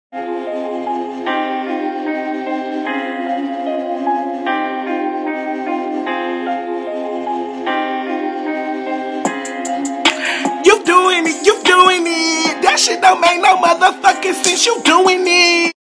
You doing it, you doing it. That shit don't make no motherfucking sense. You doing it.